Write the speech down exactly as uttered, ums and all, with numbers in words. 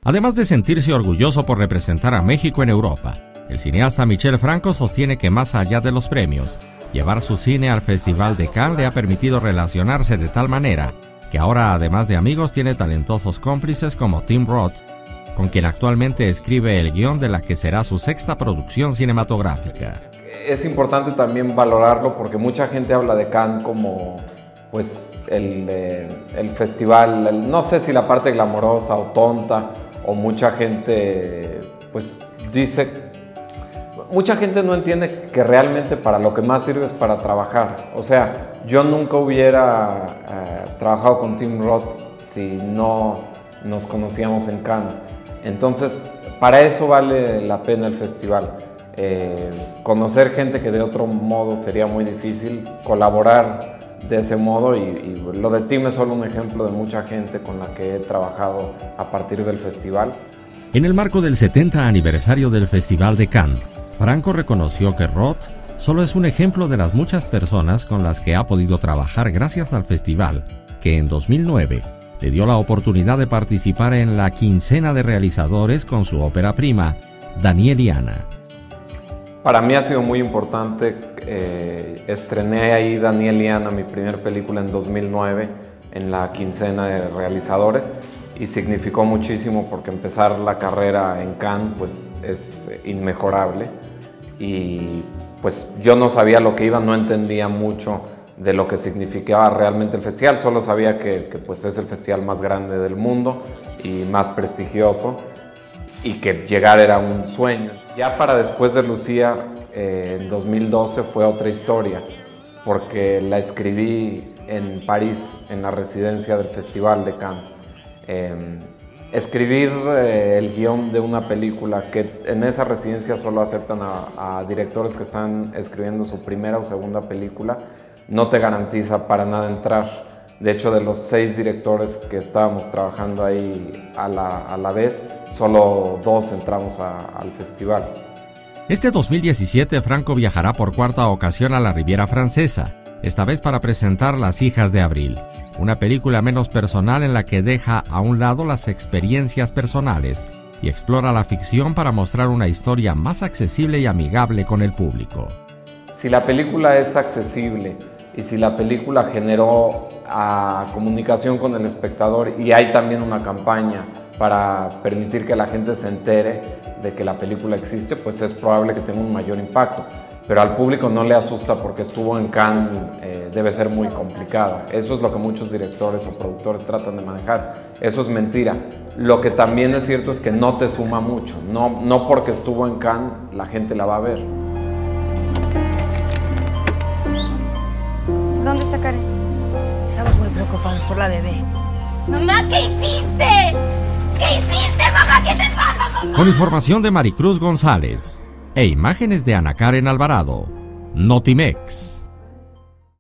Además de sentirse orgulloso por representar a México en Europa, el cineasta Michel Franco sostiene que más allá de los premios, llevar su cine al Festival de Cannes le ha permitido relacionarse de tal manera que ahora, además de amigos, tiene talentosos cómplices como Tim Roth, con quien actualmente escribe el guión de la que será su sexta producción cinematográfica. Es importante también valorarlo porque mucha gente habla de Cannes como pues, el, eh, el festival, el, no sé si la parte glamorosa o tonta, o mucha gente pues, dice... Mucha gente no entiende que realmente para lo que más sirve es para trabajar. O sea, yo nunca hubiera eh, trabajado con Tim Roth si no nos conocíamos en Cannes. Entonces, para eso vale la pena el festival. Eh, conocer gente que de otro modo sería muy difícil, colaborar de ese modo y, y lo de Tim es solo un ejemplo de mucha gente con la que he trabajado a partir del festival. En el marco del setenta aniversario del Festival de Cannes, Franco reconoció que Roth solo es un ejemplo de las muchas personas con las que ha podido trabajar gracias al festival, que en dos mil nueve le dio la oportunidad de participar en la quincena de realizadores con su ópera prima, Daniel y Ana. Para mí ha sido muy importante, eh, estrené ahí Daniel y Ana, mi primera película en dos mil nueve, en la quincena de realizadores, y significó muchísimo porque empezar la carrera en Cannes pues, es inmejorable. Y pues yo no sabía lo que iba, no entendía mucho de lo que significaba realmente el festival, solo sabía que, que pues es el festival más grande del mundo y más prestigioso y que llegar era un sueño. Ya para después de Lucía, eh, en dos mil doce fue otra historia, porque la escribí en París, en la residencia del Festival de Cannes. Eh, Escribir eh, el guión de una película que en esa residencia solo aceptan a, a directores que están escribiendo su primera o segunda película, no te garantiza para nada entrar. De hecho, de los seis directores que estábamos trabajando ahí a la, a la vez, solo dos entramos a, al festival. Este dos mil diecisiete, Franco viajará por cuarta ocasión a la Riviera Francesa, esta vez para presentar Las hijas de Abril, una película menos personal en la que deja a un lado las experiencias personales y explora la ficción para mostrar una historia más accesible y amigable con el público. Si la película es accesible y si la película generó a comunicación con el espectador y hay también una campaña para permitir que la gente se entere de que la película existe, pues es probable que tenga un mayor impacto. Pero al público no le asusta porque estuvo en Cannes, eh, debe ser muy complicada. Eso es lo que muchos directores o productores tratan de manejar. Eso es mentira. Lo que también es cierto es que no te suma mucho. No, no porque estuvo en Cannes, la gente la va a ver. ¿Dónde está Karen? Estamos muy preocupados por la bebé. ¡Mamá, qué hiciste! ¿Qué hiciste, mamá? ¿Qué te pasa, mamá? Con información de Maricruz González e imágenes de Ana Karen Alvarado, Notimex.